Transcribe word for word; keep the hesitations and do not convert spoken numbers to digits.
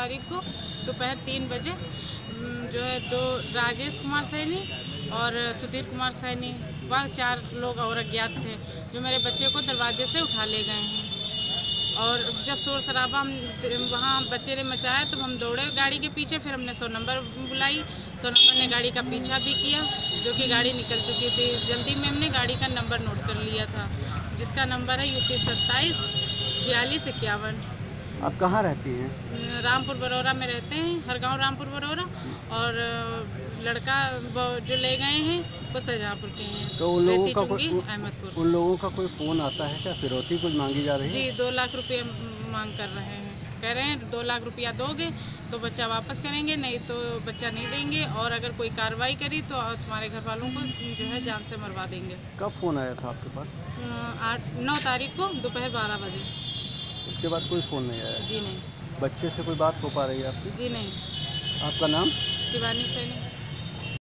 तारीख को दोपहर तीन बजे जो है दो राजेश कुमार सैनी और सुधीर कुमार सैनी वह चार लोग और अज्ञात थे जो मेरे बच्चे को दरवाजे से उठा ले गए हैं। और जब शोर शराबा हम वहाँ बच्चे ने मचाया तो हम दौड़े गाड़ी के पीछे, फिर हमने सौ नंबर बुलाई। सौ नंबर ने गाड़ी का पीछा भी किया, जो कि गाड़ी निकल चुकी थी। जल्दी में हमने गाड़ी का नंबर नोट कर लिया था, जिसका नंबर है यूपी सत्ताईस छियालीस इक्यावन। आप कहाँ रहती हैं? रामपुर बरौरा में रहते हैं, हर गाँव रामपुर बरौरा। और लड़का जो ले गए हैं वो शाहजहाँपुर के हैं। तो उन लोगों का कोई अहमदपुर उन लोगों का कोई फ़ोन आता है क्या? फिरौती कुछ मांगी जा रही है? जी, दो लाख रुपये मांग कर रहे हैं। कह रहे हैं दो लाख रुपया दोगे तो बच्चा वापस करेंगे, नहीं तो बच्चा नहीं देंगे, और अगर कोई कार्रवाई करी तो तुम्हारे घर वालों को जो है जान से मरवा देंगे। कब फ़ोन आया था आपके पास? आठ नौ तारीख को दोपहर बारह बजे। उसके बाद कोई फ़ोन नहीं आया? जी नहीं। बच्चे से कोई बात हो पा रही है आपकी? जी नहीं। आपका नाम? शिवानी सैनी।